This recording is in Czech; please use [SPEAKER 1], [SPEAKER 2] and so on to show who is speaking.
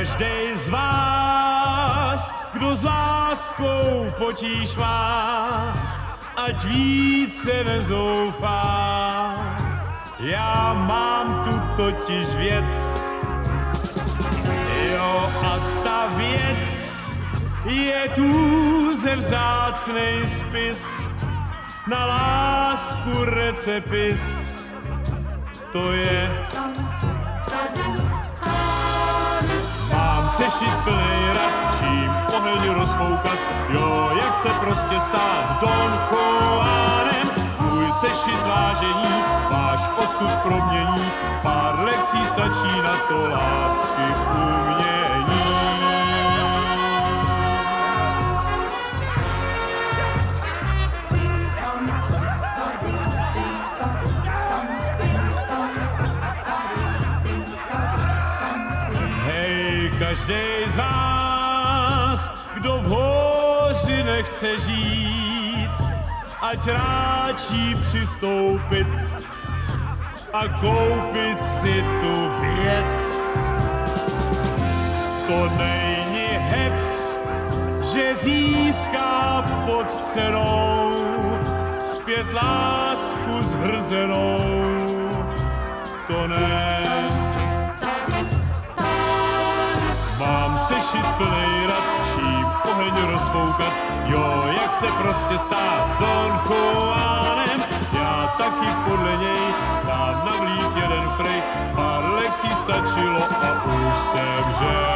[SPEAKER 1] Každej z vás, kdo s láskou potíž má, ať více nezoufá. Já mám tu totiž věc, jo, a ta věc je tůze vzácnej spis, na lásku recepis, to je. Mám sešit plnej rad, čím pohled rozfoukat, jo, jak se prostě stát Don Juanem. Můj sešit vážení, váš osud promění, pár lekcí stačí na to lásky umění. Každej z vás, kdo v hoři nechce žít, ať ráčí přistoupit a koupit si tu věc. To není hec, že získá pod cenou zpět lásku zhrzenou. To ne. Mám sešit plnej rad, čím oheň rozfoukat, jo, jak se prostě stát Don Juanem. Já taky podle něj sám navlík jeden frej, pár lekcí stačilo a už jsem žel.